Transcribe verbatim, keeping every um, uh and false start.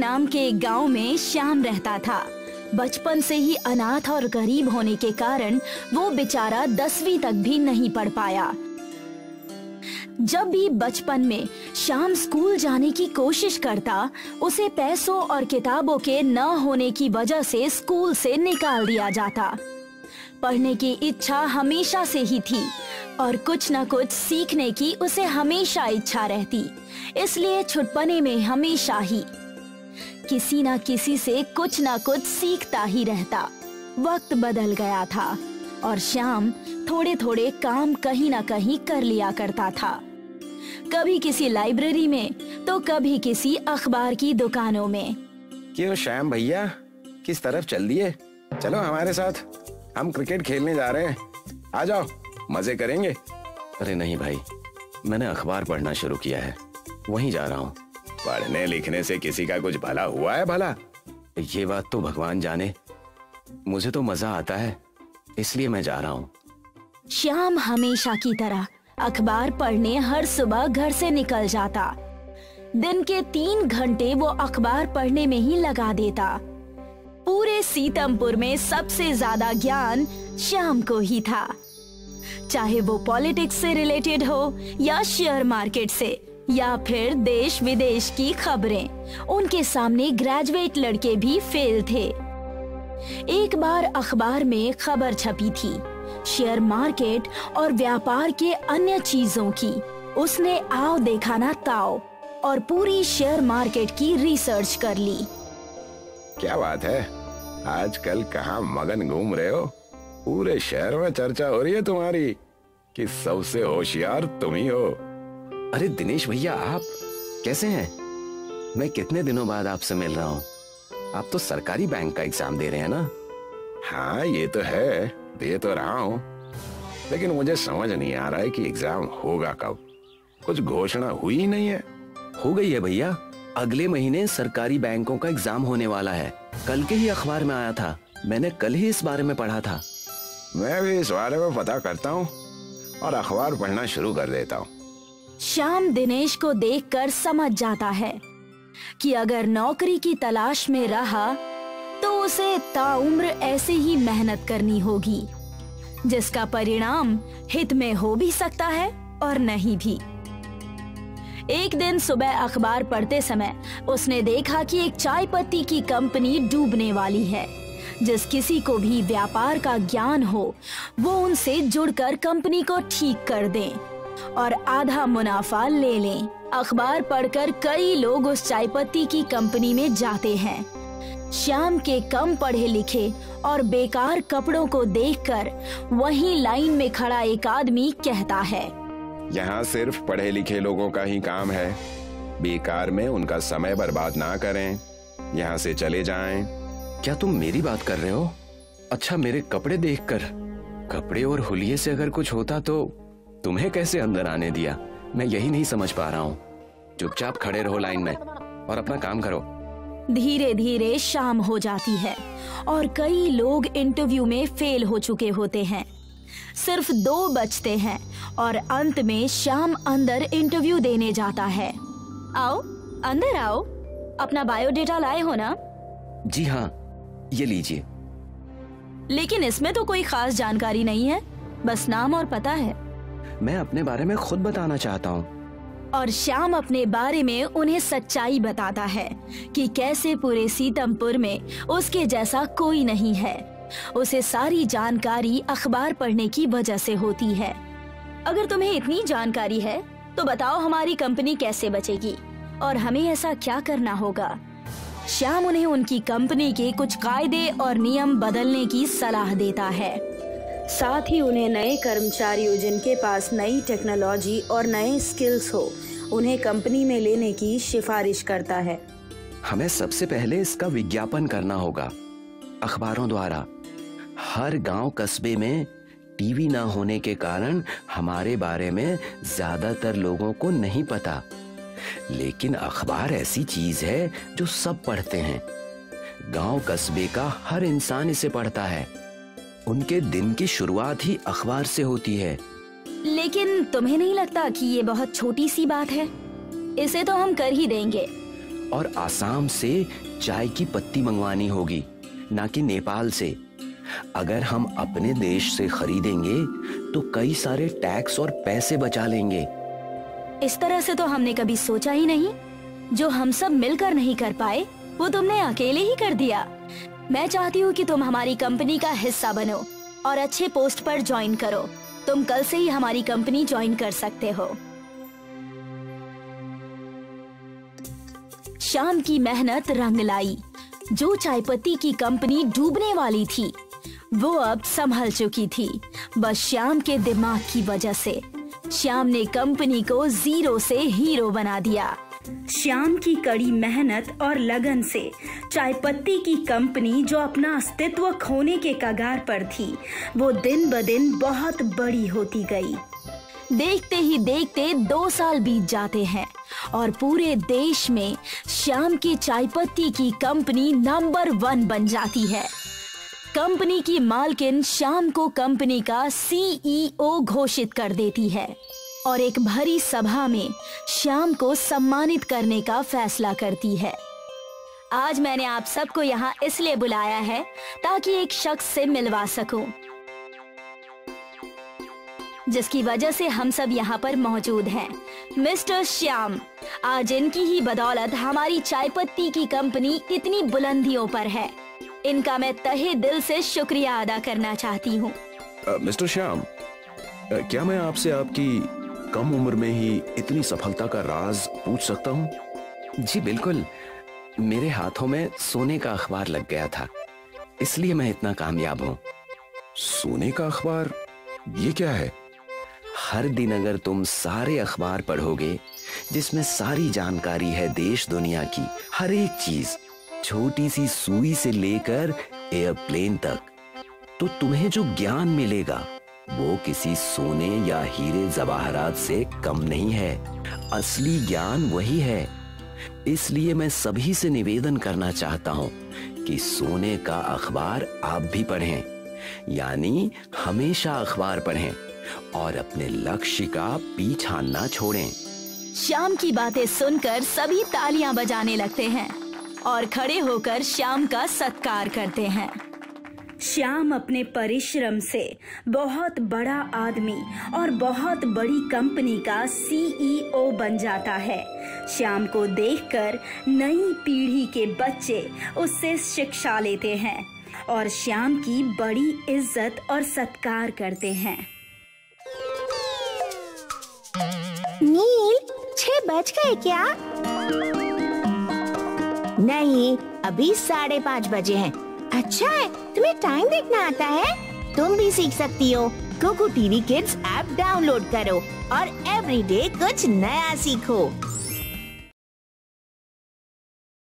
नाम के एक गांव में श्याम रहता था। बचपन से ही अनाथ और गरीब होने के कारण वो बेचारा दसवीं तक भी नहीं पढ़ पाया। जब भी बचपन में श्याम स्कूल जाने की कोशिश करता, उसे पैसों और किताबों के न होने की वजह से स्कूल से निकाल दिया जाता। पढ़ने की इच्छा हमेशा से ही थी और कुछ न कुछ सीखने की उसे हमेशा इच्छा रहती, इसलिए छुटपने में हमेशा ही किसी न किसी से कुछ न कुछ सीखता ही रहता। वक्त बदल गया था और श्याम थोड़े थोड़े काम कहीं न कहीं कर लिया करता था, कभी किसी लाइब्रेरी में तो कभी किसी अखबार की दुकानों में। क्यों श्याम भैया, किस तरफ चल दिए? चलो हमारे साथ, हम क्रिकेट खेलने जा रहे हैं, आ जाओ, मजे करेंगे। अरे नहीं भाई, मैंने अखबार पढ़ना शुरू किया है, वहीं जा रहा हूँ। पढ़ने लिखने से किसी का कुछ भला हुआ है भला? ये बात तो भगवान जाने, मुझे तो मजा आता है, इसलिए मैं जा रहा हूँ। श्याम हमेशा की तरह अखबार पढ़ने हर सुबह घर से निकल जाता। दिन के तीन घंटे वो अखबार पढ़ने में ही लगा देता। पूरे सीतमपुर में सबसे ज्यादा ज्ञान श्याम को ही था, चाहे वो पॉलिटिक्स से रिलेटेड हो या शेयर मार्केट से या फिर देश विदेश की खबरें। उनके सामने ग्रेजुएट लड़के भी फेल थे। एक बार अखबार में खबर छपी थी शेयर मार्केट और व्यापार के अन्य चीजों की। उसने आओ देखा ना ताओ और पूरी शेयर मार्केट की रिसर्च कर ली। क्या बात है, आजकल कहाँ मगन घूम रहे हो? पूरे शहर में चर्चा हो रही है तुम्हारी कि सबसे होशियार तुम ही हो। अरे दिनेश भैया, आप कैसे हैं? मैं कितने दिनों बाद आपसे मिल रहा हूँ। आप तो सरकारी बैंक का एग्जाम दे रहे हैं ना? हाँ ये तो है, दे तो रहा हूँ, लेकिन मुझे समझ नहीं आ रहा है कि एग्जाम होगा कब। कुछ घोषणा हुई ही नहीं है। हो गई है भैया, अगले महीने सरकारी बैंकों का एग्जाम होने वाला है। कल के ही अखबार में आया था, मैंने कल ही इस बारे में पढ़ा था। मैं भी इस बारे में पता करता हूँ और अखबार पढ़ना शुरू कर देता हूँ। श्याम दिनेश को देखकर समझ जाता है कि अगर नौकरी की तलाश में रहा तो उसे ताउम्र ऐसे ही मेहनत करनी होगी, जिसका परिणाम हित में हो भी सकता है और नहीं भी। एक दिन सुबह अखबार पढ़ते समय उसने देखा कि एक चाय पत्ती की कंपनी डूबने वाली है। जिस किसी को भी व्यापार का ज्ञान हो वो उनसे जुड़कर कंपनी को ठीक कर दें और आधा मुनाफा ले लें। अखबार पढ़कर कई लोग उस चाय पत्ती की कंपनी में जाते हैं। श्याम के कम पढ़े लिखे और बेकार कपड़ों को देखकर वहीं लाइन में खड़ा एक आदमी कहता है, यहाँ सिर्फ पढ़े लिखे लोगों का ही काम है, बेकार में उनका समय बर्बाद ना करें, यहाँ से चले जाएं। क्या तुम मेरी बात कर रहे हो? अच्छा, मेरे कपड़े देखकर? कपड़े और हुलिये से अगर कुछ होता तो तुम्हें कैसे अंदर आने दिया? मैं यही नहीं समझ पा रहा हूँ। चुपचाप खड़े रहो लाइन में और अपना काम करो। धीरे धीरे शाम हो जाती है और कई लोग इंटरव्यू में फेल हो चुके होते हैं। सिर्फ दो बचते हैं और अंत में श्याम अंदर इंटरव्यू देने जाता है। आओ अंदर आओ, अपना बायोडेटा लाए हो ना? जी हाँ, ये लीजिए। लेकिन इसमें तो कोई खास जानकारी नहीं है, बस नाम और पता है। मैं अपने बारे में खुद बताना चाहता हूँ। और श्याम अपने बारे में उन्हें सच्चाई बताता है कि कैसे पूरे सीतमपुर में उसके जैसा कोई नहीं है। उसे सारी जानकारी अखबार पढ़ने की वजह से होती है। अगर तुम्हें इतनी जानकारी है तो बताओ हमारी कंपनी कैसे बचेगी और हमें ऐसा क्या करना होगा। श्याम उन्हें उनकी कंपनी के कुछ कायदे और नियम बदलने की सलाह देता है। साथ ही उन्हें नए कर्मचारियों जिनके पास नई टेक्नोलॉजी और नए स्किल्स हो उन्हें कंपनी में लेने की सिफारिश करता है। हमें सबसे पहले इसका विज्ञापन करना होगा अखबारों द्वारा। हर गांव कस्बे में टीवी ना होने के कारण हमारे बारे में ज्यादातर लोगों को नहीं पता, लेकिन अखबार ऐसी चीज है जो सब पढ़ते हैं। गांव कस्बे का हर इंसान इसे पढ़ता है। उनके दिन की शुरुआत ही अखबार से होती है। लेकिन तुम्हें नहीं लगता कि ये बहुत छोटी सी बात है? इसे तो हम कर ही देंगे। और आसाम से चाय की पत्ती मंगवानी होगी, ना कि नेपाल से। अगर हम अपने देश से खरीदेंगे तो कई सारे टैक्स और पैसे बचा लेंगे। इस तरह से तो हमने कभी सोचा ही नहीं। जो हम सब मिलकर नहीं कर पाए वो तुमने अकेले ही कर दिया। मैं चाहती हूँ कि तुम हमारी कंपनी का हिस्सा बनो और अच्छे पोस्ट पर ज्वाइन करो। तुम कल से ही हमारी कंपनी ज्वाइन कर सकते हो। श्याम की मेहनत रंग लाई। जो चाय पत्ती की कंपनी डूबने वाली थी वो अब संभल चुकी थी, बस श्याम के दिमाग की वजह से। श्याम ने कंपनी को जीरो से हीरो बना दिया। श्याम की कड़ी मेहनत और लगन से चाय पत्ती की कंपनी, जो अपना अस्तित्व खोने के कगार पर थी, वो दिन ब दिन बहुत बड़ी होती गई। देखते ही देखते दो साल बीत जाते हैं और पूरे देश में श्याम की चाय पत्ती की कंपनी नंबर वन बन जाती है। कंपनी की मालकिन श्याम को कंपनी का सीईओ घोषित कर देती है और एक भरी सभा में श्याम को सम्मानित करने का फैसला करती है। आज मैंने आप सबको यहाँ इसलिए बुलाया है ताकि एक शख्स से मिलवा सकूं, जिसकी वजह से हम सब यहाँ पर मौजूद हैं। मिस्टर श्याम, आज इनकी ही बदौलत हमारी चाय पत्ती की कंपनी इतनी बुलंदियों पर है। इनका मैं तहे दिल से शुक्रिया अदा करना चाहती हूँ। मिस्टर श्याम, क्या मैं आपसे आपकी कम उम्र में ही इतनी सफलता का राज पूछ सकता हूँ? जी बिल्कुल। मेरे हाथों में सोने का अखबार लग गया था, इसलिए मैं इतना कामयाब हूँ। सोने का अखबार? ये क्या है? हर दिन अगर तुम सारे अखबार पढ़ोगे, जिसमें सारी जानकारी है देश दुनिया की, हर एक चीज, छोटी सी सुई से लेकर एयरप्लेन तक, तो तुम्हें जो ज्ञान मिलेगा वो किसी सोने या हीरे जवाहरात से कम नहीं है। असली ज्ञान वही है। इसलिए मैं सभी से निवेदन करना चाहता हूँ कि सोने का अखबार आप भी पढ़ें, यानी हमेशा अखबार पढ़ें और अपने लक्ष्य का पीछा ना छोड़ें। श्याम की बातें सुनकर सभी तालियां बजाने लगते हैं और खड़े होकर श्याम का सत्कार करते हैं। श्याम अपने परिश्रम से बहुत बड़ा आदमी और बहुत बड़ी कंपनी का सीईओ बन जाता है। श्याम को देखकर नई पीढ़ी के बच्चे उससे शिक्षा लेते हैं और श्याम की बड़ी इज्जत और सत्कार करते हैं। नील, छह बज गए क्या? नहीं, अभी साढ़े पाँच बजे हैं। अच्छा है, तुम्हें टाइम देखना आता है? तुम भी सीख सकती हो। Kuku TV kids app download करो और एवरीडे कुछ नया सीखो।